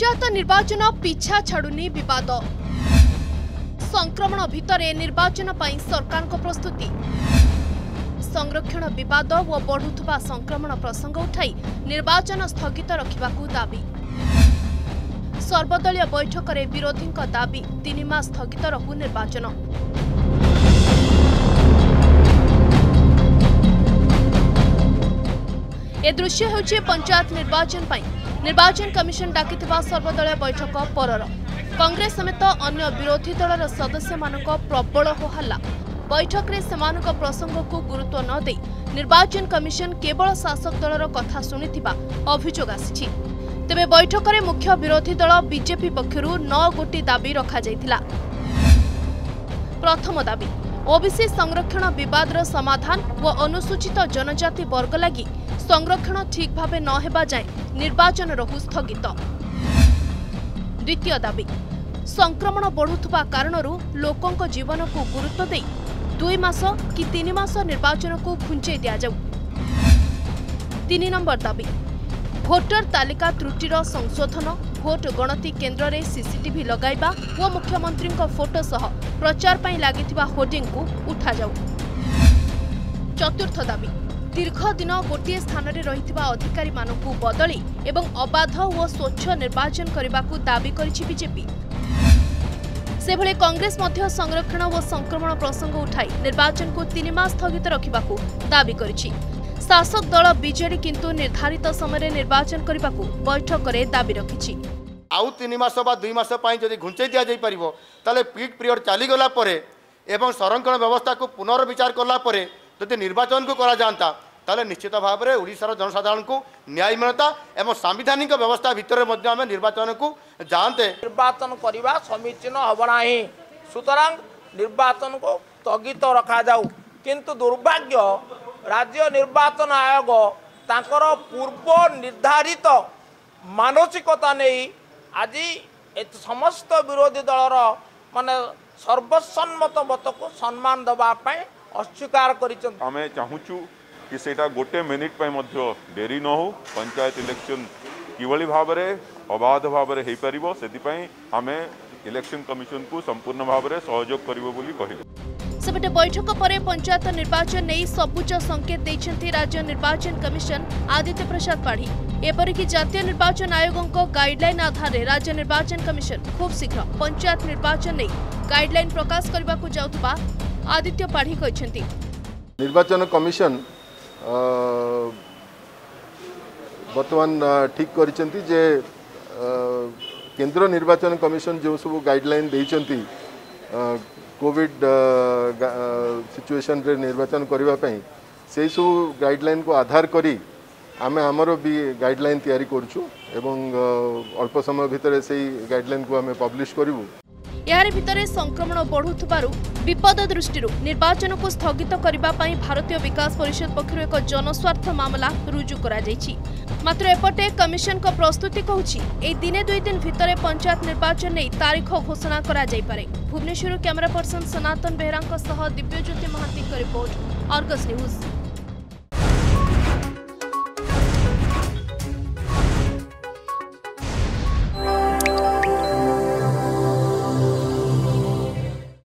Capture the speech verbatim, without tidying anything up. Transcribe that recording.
पंचायत निर्वाचन पिछा छाड़ुनी विवाद संक्रमण भितरे निर्वाचन पर सरकार को प्रस्तुति संरक्षण विवाद व बढ़ुवा संक्रमण प्रसंग उठाई निर्वाचन स्थगित रखिबाकू दाबी सर्वदलीय बैठक में विरोधी दाबी तीन मास स्थगित रहू निर्वाचन। ए दृश्य होचे पंचायत निर्वाचन पर निर्वाचन कमिशन डाकिथिबा सर्वदलीय बैठक परर कांग्रेस समेत अन्य विरोधी दलर सदस्य मानक प्रबल होहल्ला बैठक रे समानक प्रसंग को गुरुत्व न दे निर्वाचन कमिशन केवल शासक दलर कथा शुणिथिबा अभियोग आसिछि। तेबे बैठक रे मुख्य विरोधी दल बीजेपी पक्षरु नौ गोटी दाबी रखा जायतिला। प्रथम दाबी ओबीसी संरक्षण विवादर समाधान व अनुसूचित जनजाति वर्ग लगी संरक्षण ठीक भावे न हेबा जाय निर्वाचन रहू स्थगित। द्वितीय दाबी संक्रमण बढ़ुवा कारणरू लोकंक जीवन को गुरुत्व दे दुई मास कि तीन मास निर्वाचन को घुंचै दिया जाऊ। तीन नंबर दाबी भोटर तालिका त्रुटिर संशोधन भोट गणति केन्द्र रे सीसीटीवी लगाइबा व मुख्यमंत्री फोटो सह प्रचार पई लागिथिबा होर्डिंग को उठा जाऊ। चतुर्थ दाबी दीर्घ दिन गोटे स्थान रे रहिथिबा अधिकारी मानकु बदली एवं अबाध व स्वच्छ निर्वाचन करबाकू दाबी करिछि बीजेपी। सेभले कांग्रेस मध्य संरक्षण व संक्रमण प्रसंग उठाई निर्वाचन को तीन मास स्थगित रखिबाकू दाबी करिछि। शासक दल बीजेडी किंतु निर्धारित समय निर्वाचन करबाकू बैठक रे दाबी रखिछि। आउ तीन मास बा दुई मास पई जदि घुंचै दिया जाई परिबो ताले पीक पीरियड चाली गला परे एवं संरक्षण व्यवस्था को पुनर्विचार करला परे जदि निर्वाचन को करा जानता ताले निश्चित भाव में ओडिशार जनसाधारण को न्याय मिलता एवं सांविधानिक व्यवस्था भितर मध्य आम निर्वाचन को जानते निर्वाचन करने समीचीन हम ना सुतरां निर्वाचन को स्थगित रखा जाऊ। किंतु दुर्भाग्य राज्य निर्वाचन आयोग तांकर पूर्व निर्धारित मानसिकता नहीं आज समस्त विरोधी दलर माने सर्वसम्मत मत को सम्मान दवाई अस्वीकार करें चाहूँ कि सेटा गोटे मिनिट पे मध्य डेरी न हो पंचायत इलेक्शन किभली भाव में अबाध भाव में हो पारिबो सेतिपई आमे इलेक्शन कमिशन को संपूर्ण भाव में सहयोग करिवो बोली कहिलु। सेपटे बैठक पर पंचायत निर्वाचन नहीं सबुज संकेत देइछन्ति राज्य निर्वाचन कमिशन आदित्य प्रसाद पाढ़ी। एपरिक जातीय निर्वाचन आयोगों गाइडलाइन आधार में राज्य निर्वाचन कमिशन खूब शीघ्र पंचायत निर्वाचन नहीं गाइडलाइन प्रकाश करने को जाउथबा आदित्य पाढ़ी कहिछन्ति। निर्वाचन कमिशन बर्तमान ठीक करिसेंती जे केंद्र निर्वाचन कमिशन जो सब गाइडलाइन देइचंती कोविड सिचुएशन रे निर्वाचन करबा पई से सब गाइडलाइन को आधार करी आमे हमरो भी गाइडलाइन तैयारी करछु एवं अल्प समय भितर से गाइडलाइन को आमे पब्लिश करिवु। यार भितरे संक्रमण बढ़ुथबारु विपद दृष्टि निर्वाचन को स्थगित करबा पई भारतीय विकास परिषद पक्षरु एक जनस्वार्थ मामला रुजु करा जायछि। मात्र एपटे कमिशन को प्रस्तुति कहूछि ए दिने दुई दिन भितरे पंचायत निर्वाचन नै तारीख घोषणा करा जाय पारे। भुवनेश्वर कैमरा पर्सन सनातन बेहरा सह Dibyajyoti Mahanti report Argus news.